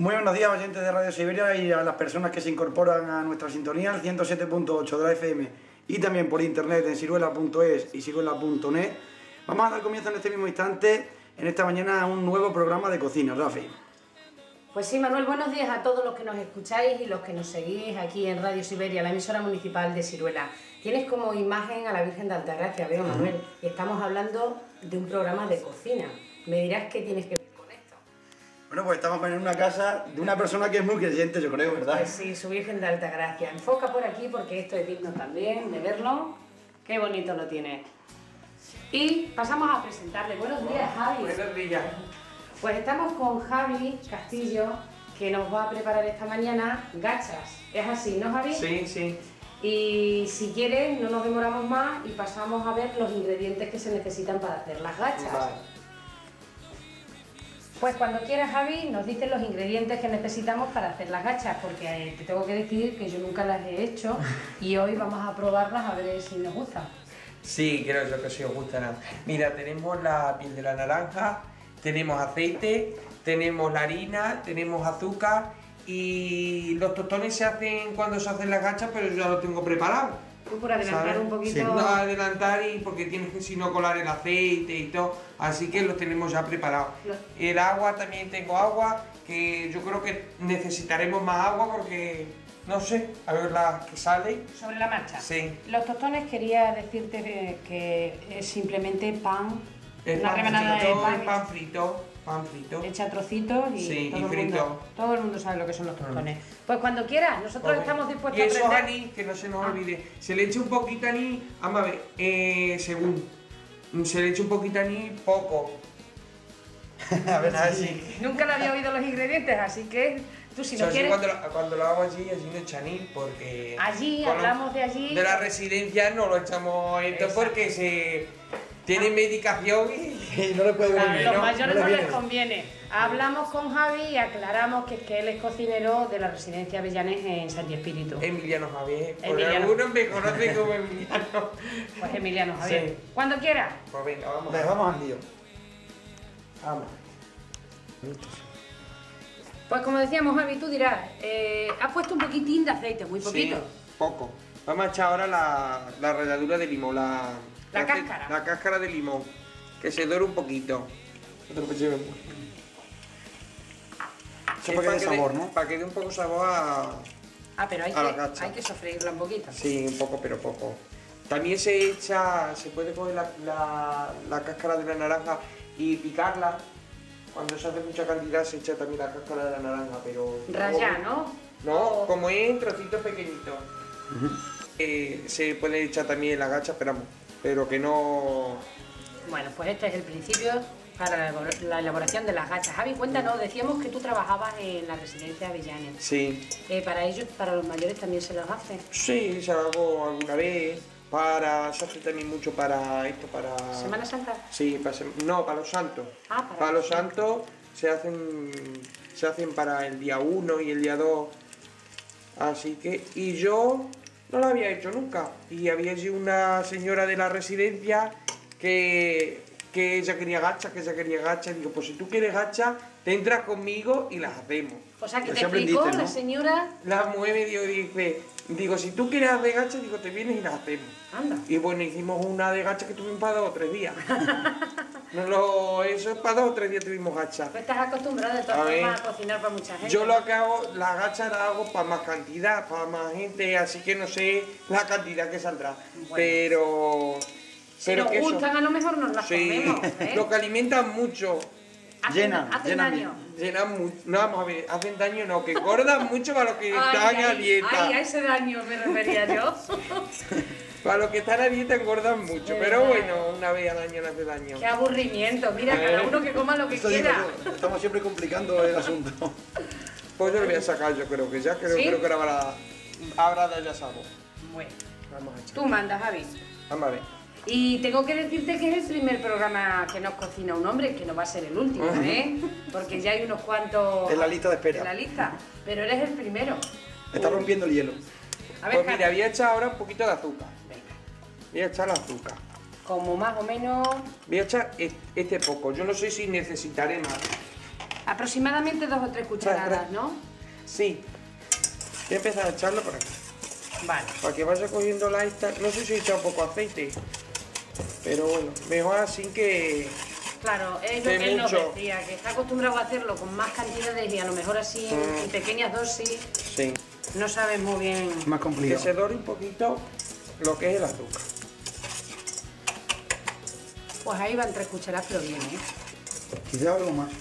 Muy buenos días, oyentes de Radio Siberia, y a las personas que se incorporan a nuestra sintonía, al 107.8 de la FM, y también por internet en siruela.es y siruela.net. Vamos a dar comienzo en este mismo instante, en esta mañana, a un nuevo programa de cocina. Rafi. Pues sí, Manuel, buenos días a todos los que nos escucháis y los que nos seguís aquí en Radio Siberia, la emisora municipal de Siruela. Tienes como imagen a la Virgen de Altagracia, veo, Manuel, y estamos hablando de un programa de cocina. Me dirás qué tienes que ver con esto. Bueno, pues estamos en una casa de una persona que es muy creyente, yo creo, ¿verdad? Pues sí, su Virgen de Altagracia. Enfoca por aquí porque esto es digno también de verlo. Qué bonito lo tiene. Y pasamos a presentarle. Buenos días, Javi. Buenos días. Pues estamos con Javi Castillo, que nos va a preparar esta mañana gachas. ¿Es así, no, Javi? Sí, sí. Y si quieres, no nos demoramos más y pasamos a ver los ingredientes que se necesitan para hacer las gachas. Vale. Pues cuando quieras, Javi, nos dices los ingredientes que necesitamos para hacer las gachas, porque te tengo que decir que yo nunca las he hecho y hoy vamos a probarlas a ver si nos gustan. Sí, creo yo que sí os gustarán. Mira, tenemos la piel de la naranja, tenemos aceite, tenemos la harina, tenemos azúcar y los tostones se hacen cuando se hacen las gachas, pero yo ya lo tengo preparado. Tú por adelantar, ¿sabes? Un poquito... Sí. No, adelantar y porque tienes que si no colar el aceite y todo, así que los tenemos ya preparados. El agua, también tengo agua, que yo creo que necesitaremos más agua porque, no sé, a ver la que sale. Sobre la marcha. Sí. Los tostones quería decirte que es simplemente pan, una rebanada de pan frito. Pan frito. Echa trocitos y, sí, todo el mundo sabe lo que son los tostones. Pues cuando quieras, nosotros estamos dispuestos a aprender. Y eso anís, que no se nos olvide. Se le echa un poquito anís, vamos a ver, según. Se le echa un poquito anís, poco. A ver, así. Nunca le había oído los ingredientes, así que tú si no quieres... Cuando lo hago allí no echa anís, porque... Allí, hablamos de allí... De la residencia no lo echamos esto porque se... Tiene medicación y no le puede venir. A los mayores no les conviene. Hablamos con Javi y aclaramos que él es cocinero de la residencia Avellanés en Santi Espíritu. Emiliano Javier. Emiliano. Por algunos me conocen como Emiliano. Pues Emiliano Javier. Sí. Cuando quiera. Pues venga, vamos. Vamos al lío. Vamos. Pues como decíamos, Javi, tú dirás, has puesto un poquitín de aceite, muy poquito. Sí, poco. Vamos a echar ahora la ralladura de limón, la cáscara. La cáscara de limón, que se dore un poquito. Eso para que dé sabor, ¿no? Para que dé un poco sabor a pero hay que sofreírla un poquito. Sí, un poco, pero poco. También se puede coger la cáscara de la naranja y picarla. Cuando se hace mucha cantidad se echa también la cáscara de la naranja, pero... Rayar, ¿no? No, como es en trocitos pequeñitos. Se puede echar también la gacha, pero que no... Bueno, pues este es el principio para la elaboración de las gachas. Javi, cuéntanos, decíamos que tú trabajabas en la residencia Avellanés. Sí. Para ellos, para los mayores también se los hace. Sí, se lo hago alguna vez. Se hace también mucho para esto, para... ¿Semana Santa? Sí, para los santos. Para los santos se hacen para el día 1 y el día 2. Así que... Y yo no lo había hecho nunca. Y había allí una señora de la residencia que ella quería gacha, Digo, pues si tú quieres gacha, te entras conmigo y las hacemos. O sea, que te explicó la señora... Las mueve, digo, si tú quieres hacer gacha, te vienes y las hacemos. Anda. Y bueno, hicimos una de gacha que tuvimos para 2 o 3 días. Eso es para 2 o 3 días tuvimos gacha. Pues estás acostumbrado de todas formas a cocinar para mucha gente. Yo lo que hago, las gachas las hago para más cantidad, para más gente, así que no sé la cantidad que saldrá. Bueno. Pero si nos gustan, a lo mejor nos las comemos. Lo que alimentan mucho. Hacen daño. Llenan mucho. No, vamos a ver, hacen daño no, que engordan mucho para los que están a dieta. A ese daño me refería yo. Para los que están a dieta engordan mucho, pero bueno, una vez al año no hace daño. Qué aburrimiento, mira, cada uno que coma lo que quiera. Estamos siempre complicando el asunto. Pues yo lo voy a sacar, yo creo que ya, creo que ahora ya sabor. Bueno, vamos a echar. Tú mandas, Javi. Vamos a ver. Y tengo que decirte que es el primer programa que nos cocina un hombre, que no va a ser el último, porque ya hay unos cuantos... En la lista de espera. En la lista, pero eres el primero. Está rompiendo el hielo. A ver, pues mira, voy a echar ahora un poquito de azúcar. Venga. Voy a echar el azúcar. Como más o menos... Voy a echar este poco, yo no sé si necesitaré más. Aproximadamente 2 o 3 cucharadas, ¿no? Sí. Voy a empezar a echarlo por aquí. Vale. Para que vaya cogiendo la esta. No sé si he echado poco aceite. Pero bueno, mejor así que... Claro, es lo que él nos decía, que está acostumbrado a hacerlo con más cantidades y a lo mejor así en pequeñas dosis. Sí. No sabes muy bien. Más complicado. Que se dore un poquito lo que es el azúcar. Pues ahí van 3 cucharadas, pero bien, ¿eh? Quizá algo más.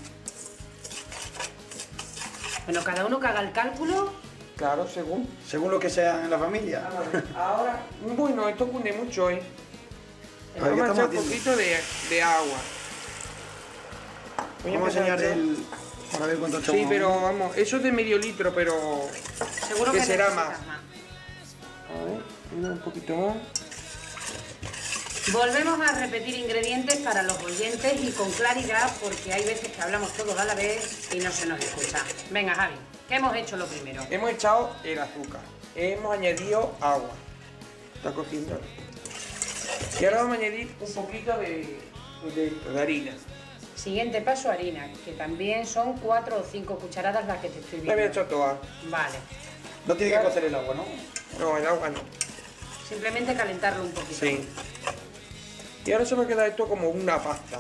Bueno, cada uno que haga el cálculo. Claro, según. Según lo que sea en la familia. Ahora, bueno, esto cunde mucho, ¿eh? A ver, Vamos a ¿qué echar un estamos poquito de agua. Vamos a enseñar el... Para ver cuánto echamos. Sí, pero vamos, eso es de medio litro, pero... Seguro que será necesitas más. A ver, un poquito más. Volvemos a repetir ingredientes para los oyentes y con claridad, porque hay veces que hablamos todos a la vez y no se nos escucha. Venga, Javi, ¿qué hemos hecho lo primero? Hemos echado el azúcar, hemos añadido agua. Está cociendo. Y ahora vamos a añadir un poquito de harina. Siguiente paso, harina, que también son 4 o 5 cucharadas las que te estoy La había viendo. hecho toda. Vale, No tiene que cocer el agua, ¿no? No, el agua no. simplemente calentarlo un poquito. Sí. Y ahora se va a quedar esto como una pasta.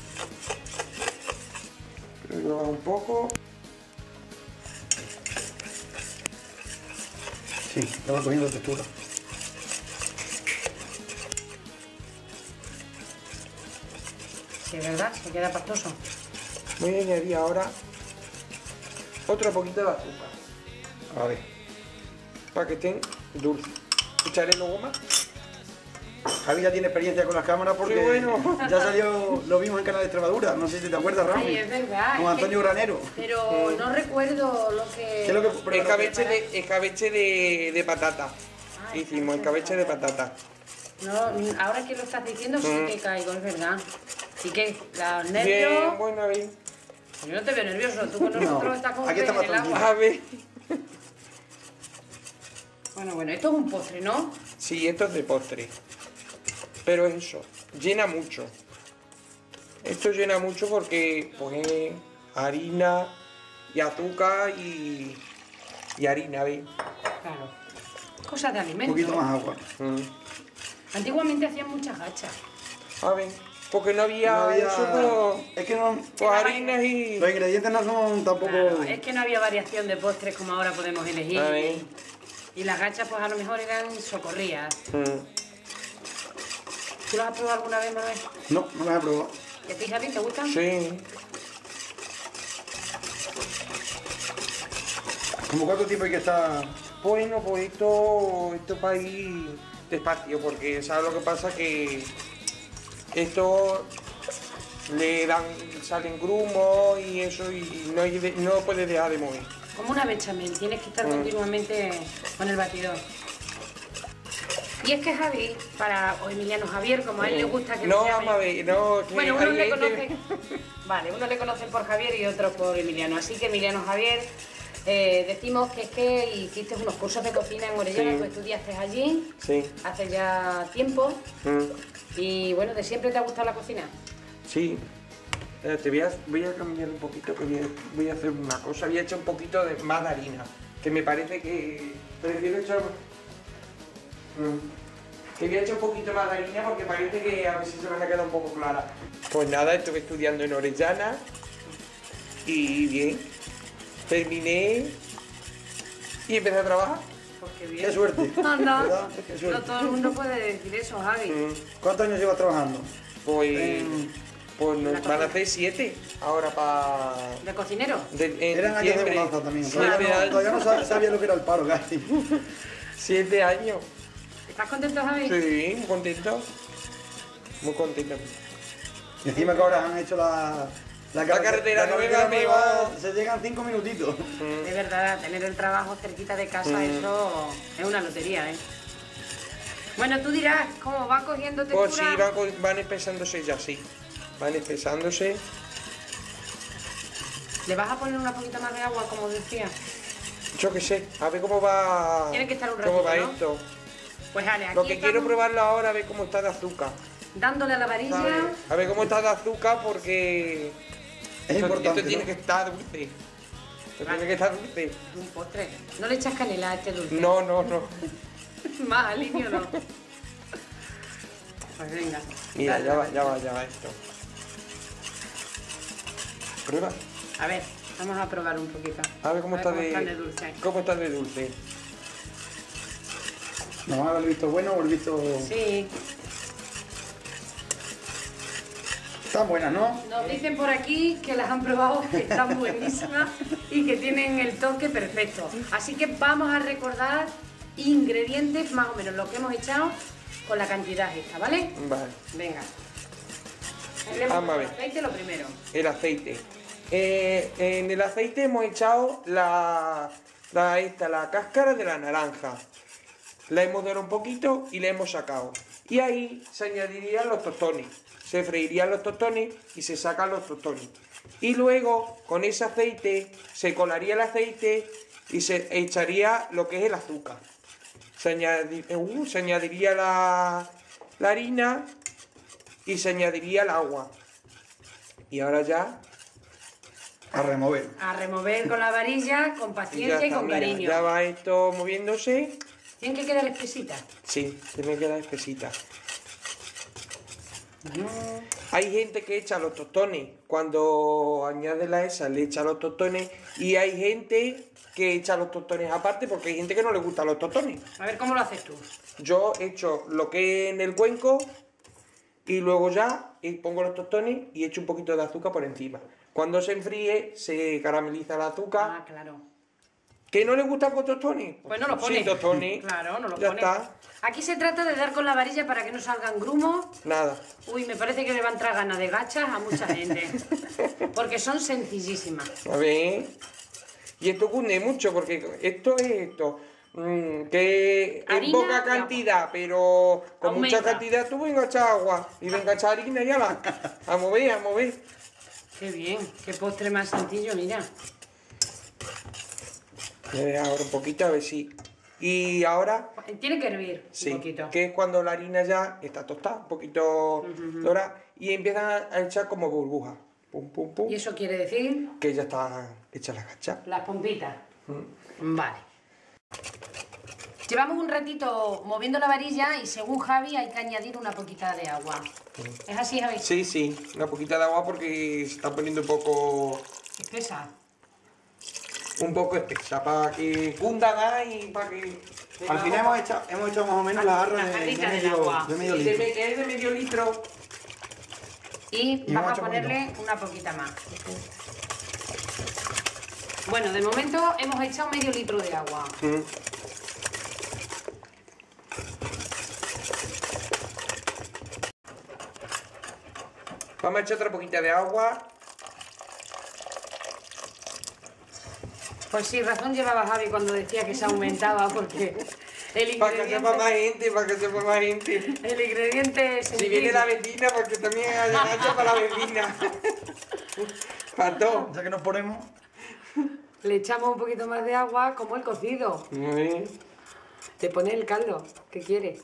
Lo hago un poco. Sí, ya va cogiendo textura. Sí, ¿verdad? Se queda pastoso. Voy a añadir ahora otro poquito de azúcar. A ver. Para que estén dulces. Echaré luego más. Javi ya tiene experiencia con las cámaras porque Qué bueno. ya salió, lo vimos en Canal de Extremadura, no sé si te acuerdas, Rafi. Ay, es verdad. Con es Antonio que- Granero. Pero no recuerdo lo que... ¿Qué es lo que pero lo que- Escabeche de patata. Ah, Hicimos escabeche de patata. No, ahora que lo estás diciendo sí que caigo, es verdad. ¿Y qué? ¿Los nervios? Bien, bueno, a ver. Yo no te veo nervioso, tú con nosotros No, estás como aquí pez en estamos el agua. A ver. Bueno, esto es un postre, ¿no? Sí, esto es de postre. Pero es eso, llena mucho. Esto llena mucho porque pues harina y azúcar y harina, ¿ves? Claro. Cosas de Un alimento. poquito más agua. Antiguamente hacían muchas gachas. A ver, porque no había, No había- eso, Es que no, pues harinas y... los ingredientes no son tampoco... Claro, es que no había variación de postres como ahora podemos elegir. A ver. Y las gachas pues a lo mejor eran socorrías. ¿Tú las has probado alguna vez, Manuel? No, no las he probado. ¿Y a ti, Javi, te gustan? Sí. ¿Cómo cuánto tiempo hay que estar...? Bueno, pues esto para ir despacio, porque ¿sabes lo que pasa? Que esto salen grumos y eso y no lo puedes dejar de mover. Como una bechamel, tienes que estar continuamente con el batidor. Y es que Javi, o Emiliano Javier, como a él le gusta que No, le llamen. vamos a ver, no, que Bueno, uno hay le gente- conoce. Vale, uno le conocen por Javier y otro por Emiliano. Así que Emiliano Javier, decimos que es que hiciste unos cursos de cocina en Orellana, Sí. tú estudiaste allí Sí. hace ya tiempo. Mm. Y bueno, ¿de siempre te ha gustado la cocina? Sí. Voy a cambiar un poquito, que voy a hacer una cosa. Voy a echar un poquito más de harina, que me parece que prefiero echar... Que voy a echar un poquito más de harina porque parece que a ver si se me ha quedado un poco clara. Pues nada, estuve estudiando en Orellana y bien. Terminé y empecé a trabajar. Pues qué bien. ¡Qué suerte! Anda, ¿Verdad? ¡Qué no suerte! todo el mundo puede decir eso, Javi. ¿Cuántos años llevas trabajando? Pues, pues la nos van a hacer 7 ahora para... ¿De cocinero? Eran años de bonanza también. Todavía no sabía lo que era el paro casi. 7 años. ¿Estás contento, Javi? Sí, muy contento. Muy contento. Y encima que ahora han hecho la carretera nueva, nueva, se llegan 5 minutitos. De verdad, tener el trabajo cerquita de casa, eso es una lotería, ¿eh? Bueno, tú dirás, ¿cómo va cogiendo textura? Pues sí, van espesándose ya, sí. Van espesándose. ¿Le vas a poner una poquita más de agua, como decía? Yo qué sé, a ver cómo va. Tiene que estar un cómo va ratito, ¿no? esto. Pues vale, aquí Lo que quiero estamos probarlo ahora, a ver cómo está de azúcar. dándole a la varilla. ¿sabes? A ver cómo está de azúcar porque importante, Esto tiene ¿no? que estar dulce. Esto tiene que estar dulce. Es un postre. ¿No le echas canela a este dulce? No, no, no. Más aliño no. Pues venga. Mira, dale. ya va esto. Prueba. A ver, vamos a probar un poquito. A ver cómo está están de dulce. ¿Cómo está de dulce? ¿Nos van a dar el visto bueno o el visto...? Sí. Están buenas, ¿no? Nos dicen por aquí que las han probado, que están buenísimas y que tienen el toque perfecto. Así que vamos a recordar ingredientes, más o menos lo que hemos echado con la cantidad esta, ¿vale? Vale. Venga. Vamos a ver. El aceite lo primero. El aceite. En el aceite hemos echado la cáscara de la naranja. La hemos dorado un poquito y la hemos sacado. Y ahí se añadirían los tostones. Se freirían los tostones y se sacan los tostones. Y luego, con ese aceite, se colaría el aceite y se echaría lo que es el azúcar. Se añadiría la harina y se añadiría el agua. Y ahora ya... A remover. A remover con la varilla, con ya paciencia y está, con mira, cariño. ya va esto moviéndose. Tienen que quedar espesitas. Sí, tiene que quedar espesita. Hay gente que echa los tostones, cuando añade la esa le echa los tostones, y hay gente que echa los tostones aparte porque hay gente que no le gustan los tostones. A ver, ¿cómo lo haces tú? Yo echo lo que es en el cuenco y luego ya pongo los tostones y echo un poquito de azúcar por encima. Cuando se enfríe se carameliza el azúcar. Ah, claro. ¿Que no le gusta con tostones? Pues no lo pone. Sí, tostones. Claro, no lo Ya pone. está. Aquí se trata de dar con la varilla para que no salgan grumos. Nada. Uy, me parece que le va a entrar ganas de gachas a mucha gente. Porque son sencillísimas. A ver. Y esto cunde mucho porque esto es esto. Que en Harina poca y cantidad, pero con Aumenta. mucha cantidad tú venga a echar agua y venga a echar harina y ala. A mover, a mover. Qué bien, qué postre más sencillo, mira. Ahora un poquito a ver si. Y ahora, Tiene que hervir sí, un poquito. que es cuando la harina ya está tostada, un poquito dorada, y empiezan a echar como burbujas. Pum, pum, pum. ¿Y eso quiere decir? Que ya está hecha la gacha. Las pompitas. Vale. Llevamos un ratito moviendo la varilla y según Javi hay que añadir una poquita de agua. ¿Es así, Javi? Sí, sí, una poquita de agua porque se está poniendo Espesa. un poco espesa para que cunda más y para que... Al final hemos hecho más o menos la jarra La de jarrita del agua. medio Y litro. es de medio litro. Y Y vas vamos a a ponerle una poquita más. Bueno, de momento hemos echado medio litro de agua. Vamos a echar otra poquita de agua. Pues sí, razón llevaba Javi cuando decía que se aumentaba porque el Para que sepa más ingrediente, gente, para que sepa más gente. el ingrediente Si viene la vecina, porque también hay gacha para la vecina. Para todo. Ya que nos ponemos... le echamos un poquito más de agua como el cocido. Muy bien. Te pone el caldo que quieres.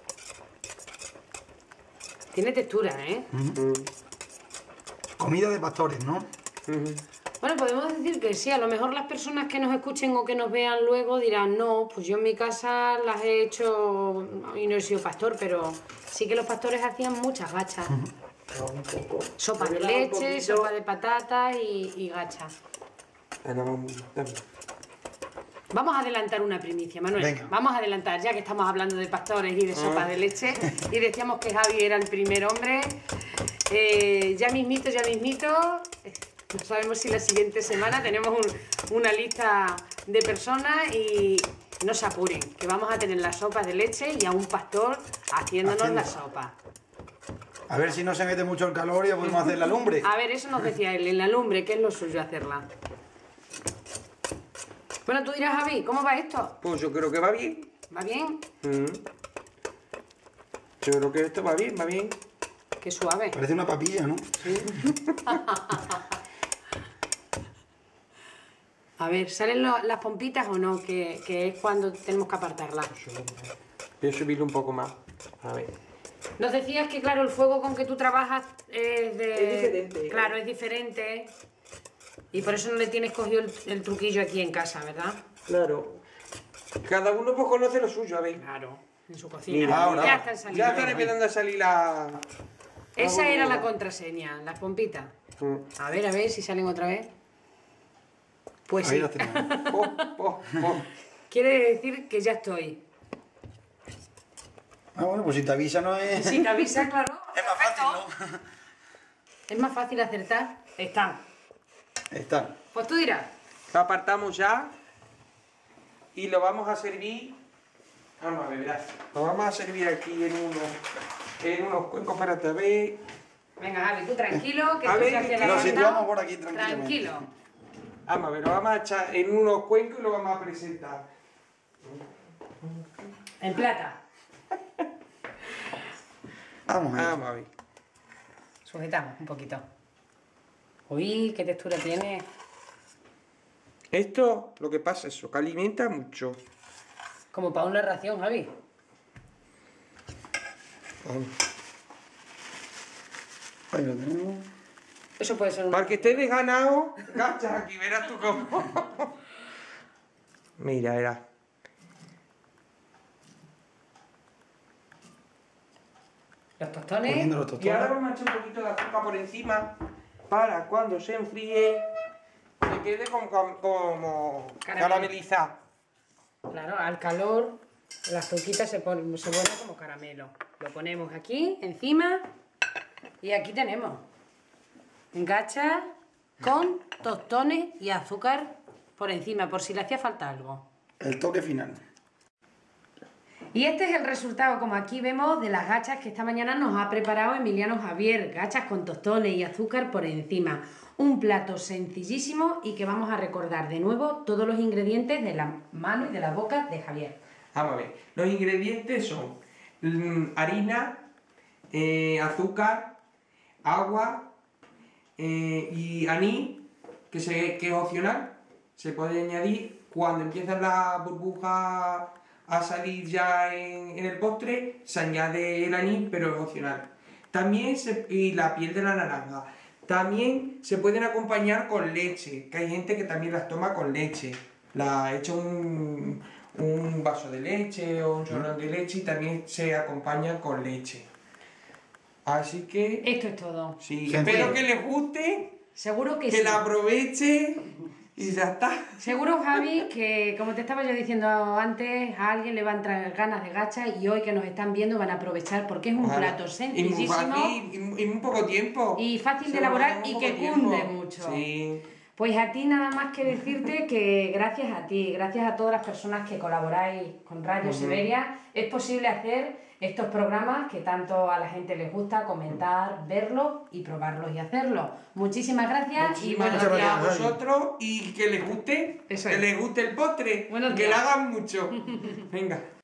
Tiene textura, ¿eh? Comida de pastores, ¿no? Bueno, podemos decir que sí, a lo mejor las personas que nos escuchen o que nos vean luego dirán, no, pues yo en mi casa las he hecho y no he sido pastor, pero sí que los pastores hacían muchas gachas. Sopa de leche, sopa de patatas y gachas. Ahora vamos, dame. Vamos a adelantar una primicia, Manuel. Venga. Vamos a adelantar, ya que estamos hablando de pastores y de sopas de leche, y decíamos que Javi era el primer hombre. Ya mismito, no sabemos si la siguiente semana tenemos una lista de personas y no se apuren, que vamos a tener las sopas de leche y a un pastor haciéndonos la sopa. A ver si no se mete mucho el calor y ya podemos hacer la lumbre. A ver, eso nos decía él, en la lumbre, que es lo suyo hacerla. Bueno, tú dirás, Javi, ¿cómo va esto? Pues yo creo que va bien. ¿Va bien? Yo creo que esto va bien, va bien. Qué suave. Parece una papilla, ¿no? A ver, ¿salen las pompitas o no? Que es cuando tenemos que apartarlas. Voy a subirlo un poco más. A ver. Nos decías que, claro, el fuego con que tú trabajas es de... Es diferente. Claro, es diferente. Y por eso no le tienes cogido el truquillo aquí en casa, ¿verdad? Claro. Cada uno pues conoce lo suyo, a ver. Claro, en su cocina. Mira, ahora. Ya están saliendo. Ya están empezando a salir la... Esa era la contraseña, las pompitas. A ver si salen otra vez. Pues Ahí sí. las tenemos. Quiere decir que ya estoy. Ah, bueno, pues si te avisa no es... Si te avisa, claro. Es más fácil, ¿no? Es más fácil acertar. Están. Está. Pues tú dirás. Lo apartamos ya. Y lo vamos a servir... Vamos a ver, verás. Lo vamos a servir aquí en unos cuencos para te ver. Venga, Javi, tú tranquilo, que A tú ver, se hace la Lo banda. situamos por aquí tranquilamente. Tranquilo. Vamos a ver, lo vamos a echar en unos cuencos y lo vamos a presentar. En plata. Vamos a ver. Vamos a ver. Sujetamos un poquito. Uy, qué textura tiene. Esto, lo que pasa es eso, que alimenta mucho. Como para una ración, Javi. Vamos. Ahí lo tenemos. Eso puede ser un... Para que estés desganado, gachas aquí, verás tú cómo. Mira, verás. Los tostones. Poniendo los Y tostones. ahora vamos a echar un poquito de azúcar por encima para cuando se enfríe se quede como caramelizado. Claro, al calor la azuquita se pone como caramelo. Lo ponemos aquí, encima. Y aquí tenemos gachas con tostones y azúcar por encima, por si le hacía falta algo. El toque final. Y este es el resultado, como aquí vemos, de las gachas que esta mañana nos ha preparado Emiliano Javier. Gachas con tostones y azúcar por encima. Un plato sencillísimo y que vamos a recordar de nuevo todos los ingredientes de la mano y de la boca de Javier. Vamos a ver, los ingredientes son harina, azúcar, agua y anís, que es opcional. Se puede añadir cuando empiezan las burbujas a salir ya en el postre, se añade el anís, pero es opcional. También y la piel de la naranja. También se pueden acompañar con leche, que hay gente que también las toma con leche. La echa un vaso de leche o un chorrón de leche y también se acompaña con leche. Así que... Esto es todo. Sí, Sencillo. espero que les guste, Seguro que que sí. la aproveche y ya está. Seguro, Javi, que como te estaba yo diciendo antes, a alguien le van a entrar ganas de gacha y hoy que nos están viendo van a aprovechar porque es un Ojalá. plato Y muy sencillísimo fácil, y muy poco tiempo. y fácil Se de lo elaborar hacemos y en que poco tiempo. cunde mucho. Sí. Pues a ti nada más que decirte que gracias a ti, gracias a todas las personas que colaboráis con Radio Siberia, es posible hacer estos programas que tanto a la gente les gusta comentar, verlos y probarlos y hacerlos. Muchísimas gracias y buenos Muchas días. gracias a vosotros y que les guste, Eso que es. les guste el postre, Buenos que días. lo hagan mucho. Venga.